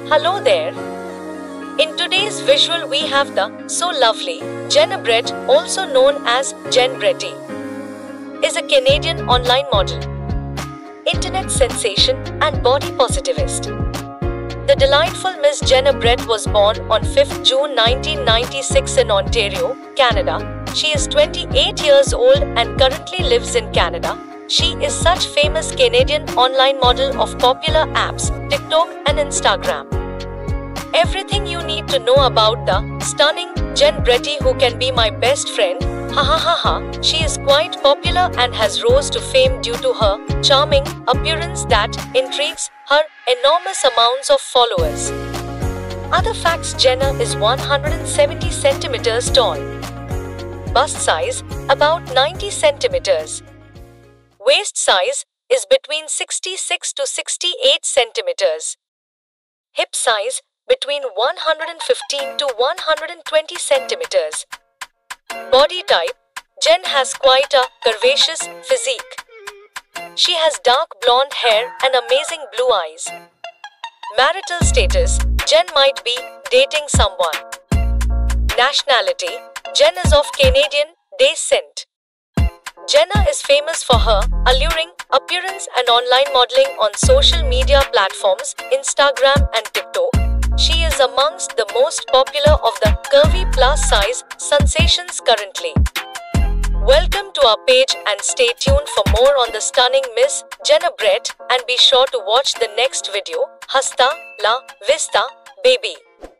Hello there. In today's visual we have the so lovely Jenna Brett, also known as Jen Bretty, is a Canadian online model, internet sensation and body positivist. The delightful Miss Jenna Brett was born on 5th June 1996 in Ontario, Canada. She is 28 years old and currently lives in Canada. She is such famous Canadian online model of popular apps, TikTok and Instagram. Everything you need to know about the stunning Jen Bretty, who can be my best friend. Ha ha ha ha. She is quite popular and has rose to fame due to her charming appearance that intrigues her enormous amounts of followers. Other facts: Jenna is 170 centimeters tall. Bust size about 90 centimeters. Waist size is between 66 to 68 centimeters. Hip size between 115 to 120 centimeters. Body type: Jen has quite a curvaceous physique. She has dark blonde hair and amazing blue eyes. Marital status: Jen might be dating someone. Nationality: Jen is of Canadian descent. Jenna is famous for her alluring appearance and online modeling on social media platforms Instagram and TikTok. She is amongst the most popular of the curvy plus-size sensations currently. Welcome to our page and stay tuned for more on the stunning Miss Jenna Brett, and be sure to watch the next video. Hasta la vista, baby.